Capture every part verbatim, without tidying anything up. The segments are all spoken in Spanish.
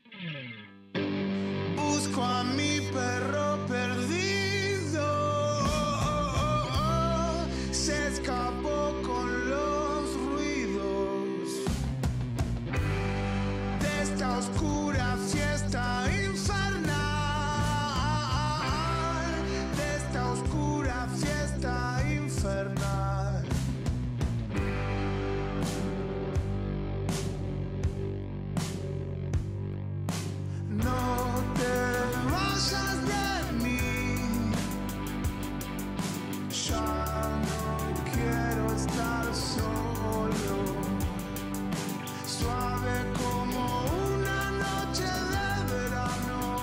Busco a mi perro perdido, se escapó con los ruidos de esta oscura fiesta infernal, de esta oscura fiesta infernal. No te vayas de mí, ya no quiero estar solo, suave como una noche de verano.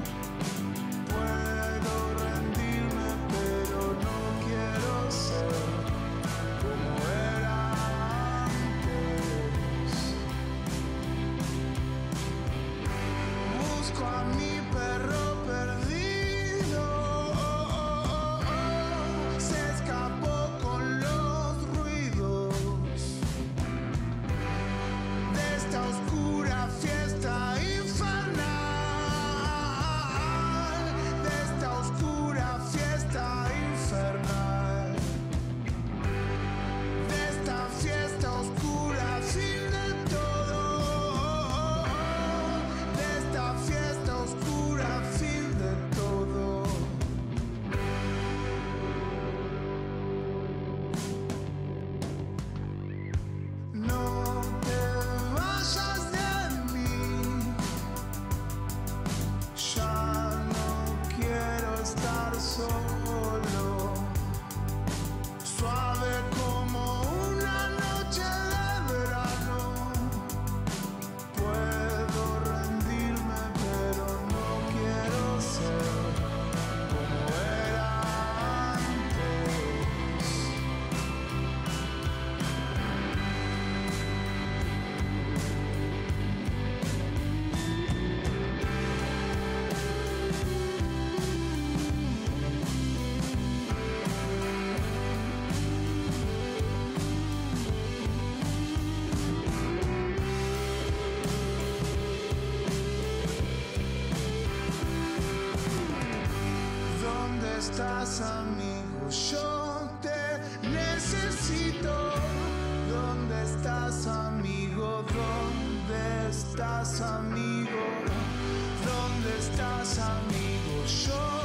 Puedo rendirme, pero no quiero ser como era antes. Busco a mi perro perdido, se escapó con los ruidos de esta oscura fiesta infernal, de esta oscura fiesta infernal, de esta fiesta oscura, fin de todo, de esta fiesta oscura, fin de todo. No te vayas de mí, ya no quiero estar solo, suave como una noche de verano. Puedo rendirme, pero no quiero ser como era antes. ¿Dónde estás, amigo? Yo te necesito. ¿Dónde estás, amigo? ¿Dónde estás, amigo? ¿Dónde estás, amigo? Yo